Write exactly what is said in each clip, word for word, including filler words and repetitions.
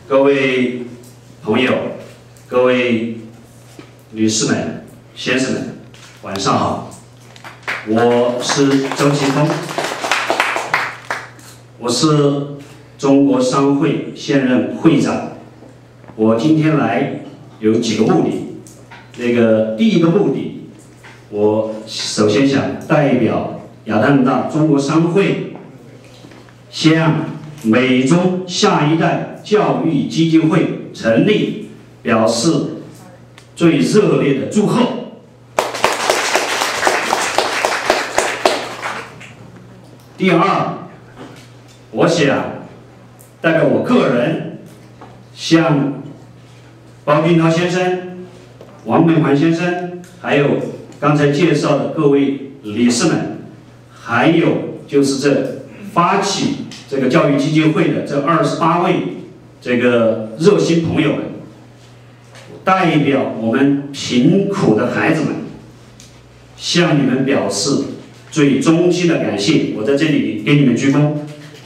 各位朋友、各位女士们、先生们，晚上好。我是周奇峰，我是中国商会现任会长。我今天来有几个目的。那个第一个目的，我首先想代表亚特兰大中国商会，向美中下一代教育基金会成立表示最热烈的祝贺。第二，我想代表我个人，向包俊涛先生、王美环先生，还有刚才介绍的各位理事们，还有就是这发起这个教育基金会的这二十八位这个热心朋友们，代表我们贫苦的孩子们，向你们表示最衷心的感谢。我在这里给你们鞠躬。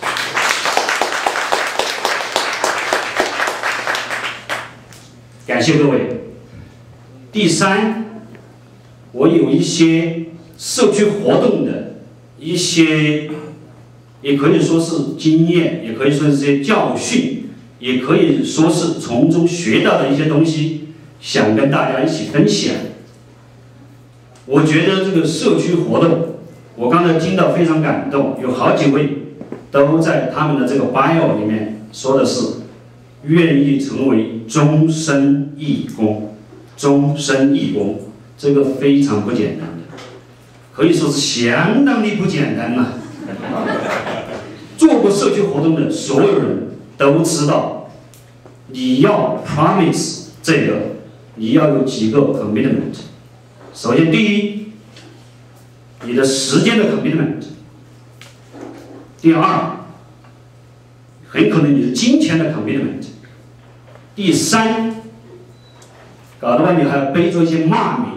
感谢各位。第三，我有一些社区活动的一些，也可以说是经验，也可以说是些教训，也可以说是从中学到的一些东西，想跟大家一起分享。我觉得这个社区活动，我刚才听到非常感动，有好几位都在他们的这个 bio 里面说的是愿意成为终身义工。终身义工，这个非常不简单的，可以说是相当的不简单呐、啊。做过社区活动的所有人都知道，你要 promise 这个，你要有几个 commitment。首先，第一，你的时间的 commitment； 第二，很可能你的金钱的 commitment； 第三，搞得外面还要背着一些骂名。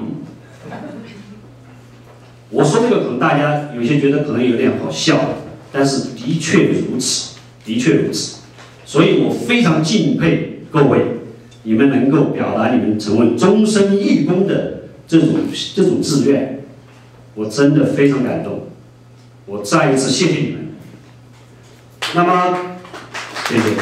我说这个可能大家有些觉得可能有点好笑，但是的确如此，的确如此。所以我非常敬佩各位，你们能够表达你们成为终身义工的这种这种志愿，我真的非常感动。我再一次谢谢你们。那么，谢谢。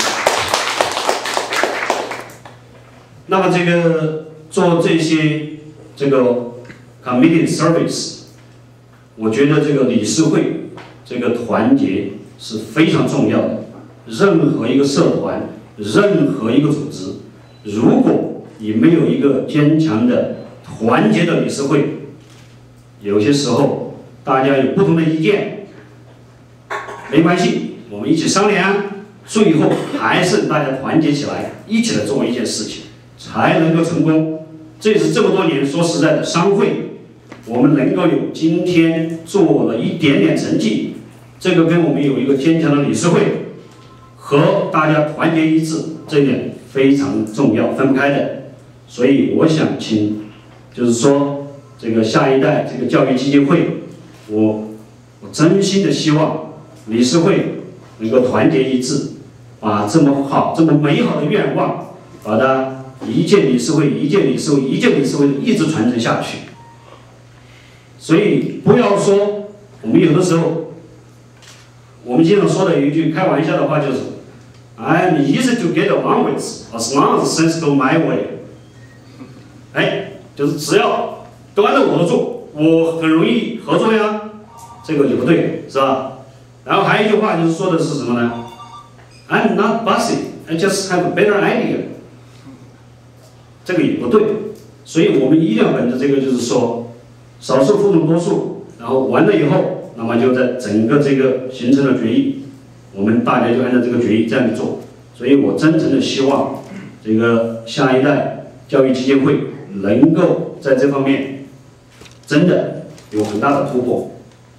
那么这个。做这些这个 community service， 我觉得这个理事会这个团结是非常重要的。任何一个社团，任何一个组织，如果你没有一个坚强的团结的理事会，有些时候大家有不同的意见，没关系，我们一起商量，最后还是大家团结起来，一起来做一件事情，才能够成功。这也是这么多年说实在的，商会我们能够有今天做了一点点成绩，这个跟我们有一个坚强的理事会和大家团结一致，这一点非常重要，分不开的。所以我想请，就是说这个下一代这个教育基金会，我我真心的希望理事会能够团结一致，把这么好、这么美好的愿望，把它。一届理事会，一届理事会，一届理事会一直传承下去。所以不要说我们有的时候，我们经常说的有一句开玩笑的话就是 "I'm easy to get along with, as long as things go my way." 哎，就是只要都按照我的做，我很容易合作呀。这个也不对，是吧？然后还有一句话就是说的是什么呢 ？I'm not bossy, I just have a better idea. 这个也不对，所以我们一定要本着这个，就是说，少数服从多数，然后完了以后，那么就在整个这个形成了决议，我们大家就按照这个决议这样做。所以我真诚的希望，这个下一代教育基金会能够在这方面真的有很大的突破。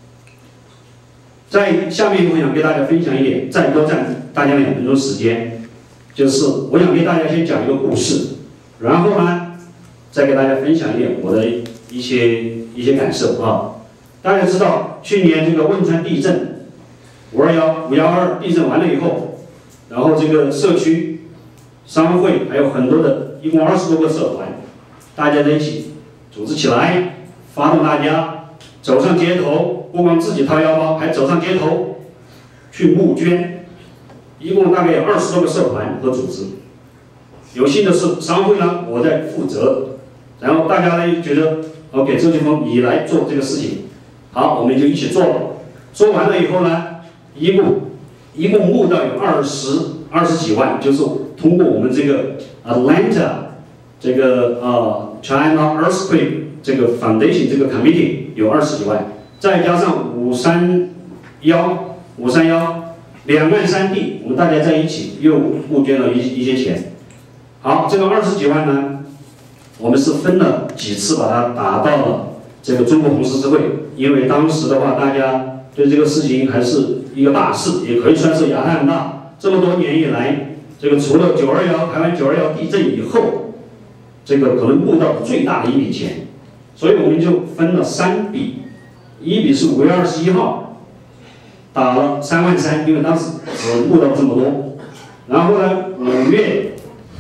在下面我想给大家分享一点，再多占大家两分钟时间，就是我想给大家先讲一个故事。然后呢，再给大家分享一点我的一些一些感受啊。大家知道，去年这个汶川地震，五二幺、五幺二地震完了以后，然后这个社区商会还有很多的，一共二十多个社团，大家在一起组织起来，发动大家走上街头，不光自己掏腰包，还走上街头去募捐。一共大概有二十多个社团和组织。有幸的是，商会呢我在负责，然后大家呢觉得 OK， 周俊峰你来做这个事情，好，我们就一起做了。做完了以后呢，一共一共募到有二十二十几万，就是通过我们这个 Atlanta 这个呃 China Earthquake 这个 Foundation 这个 Committee 有二十几万，再加上五三幺五三幺两岸三地，我们大家在一起又募捐了一一些钱。好，这个二十几万呢，我们是分了几次把它打到了这个中国红十字会，因为当时的话，大家对这个事情还是一个大事，也可以算是亚太大。这么多年以来，这个除了九二幺台湾九二幺地震以后，这个可能募到最大的一笔钱，所以我们就分了三笔，一笔是五月二十一号打了三万三，因为当时只募到这么多，然后呢，五月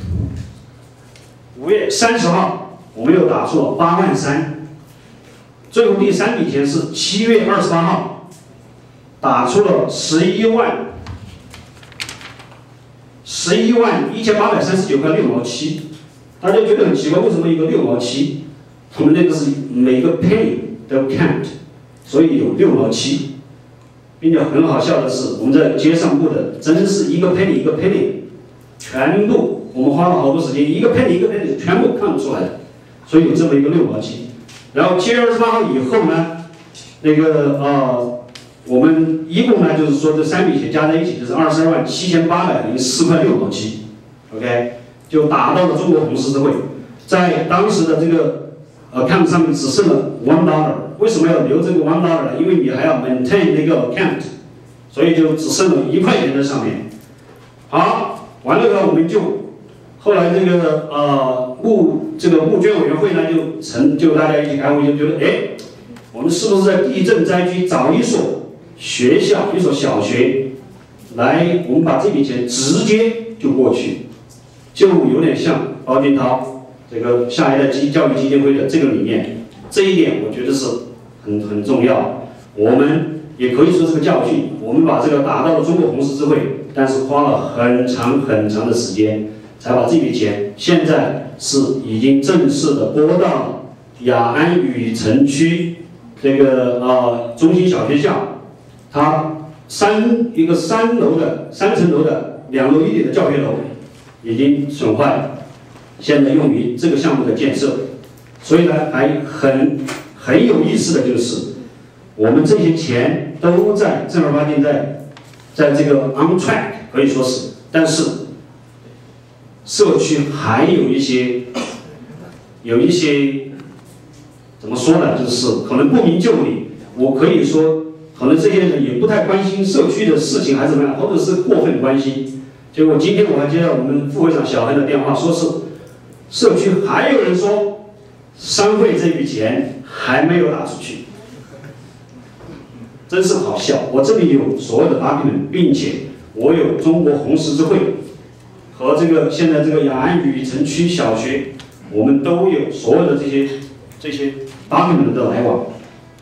五月三十号我们又打出了八万三，最后第三笔钱是七月二十八号打出了十一万。十一万一千八百三十九块六毛七，大家觉得很奇怪，为什么一个六毛七？我们那个是每个 penny 都 count， 所以有六毛七，并且很好笑的是，我们在街上布的真是一个 penny 一个 penny， 全部我们花了好多时间，一个 penny 一个 penny 全部看出来的，所以有这么一个六毛七。然后七月二十八号以后呢，那个呃。我们一共呢，就是说这三笔钱加在一起就是二十二万七千八百零四块六毛七 ，OK， 就打到了中国红十字会。在当时的这个呃 account 上面只剩了 one dollar， 为什么要留这个 one dollar 呢？因为你还要 maintain 那个 account， 所以就只剩了一块钱在上面。好，完了呢，我们就后来这个呃募这个募捐委员会呢就成就大家一起开会，就觉得哎，我们是不是在地震灾区找一所学校，一所小学，来，我们把这笔钱直接就过去，就有点像包金涛这个下一代基教育基金会的这个理念，这一点我觉得是很很重要。我们也可以说是个教训，我们把这个打到了中国红十字会，但是花了很长很长的时间，才把这笔钱，现在是已经正式的拨到了雅安雨城区这个呃中心小学校。它三一个三楼的三层楼的两楼一点的教学楼已经损坏了，现在用于这个项目的建设。所以呢，还很很有意思的就是，我们这些钱都在正儿八经在在这个 on track 可以说是，但是社区还有一些有一些怎么说呢，就是可能不明就里，我可以说。可能这些人也不太关心社区的事情，还是怎么样，或者是过分关心。结果今天我还接到我们副会长小黑的电话，说是社区还有人说商会这笔钱还没有打出去，真是好笑。我这里有所有的 document， 并且我有中国红十字会和这个现在这个雅安雨城区小学，我们都有所有的这些这些 document 的来往。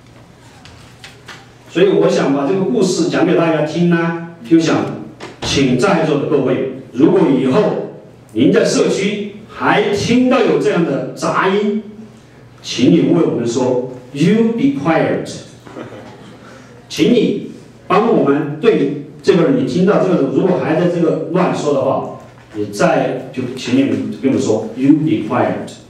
所以我想把这个故事讲给大家听呢，就想请在座的各位，如果以后您在社区还听到有这样的杂音，请你为我们说 "You be quiet"， 请你帮我们对这个你听到这个如果还在这个乱说的话，也再就请你们跟我们说 "You be quiet"。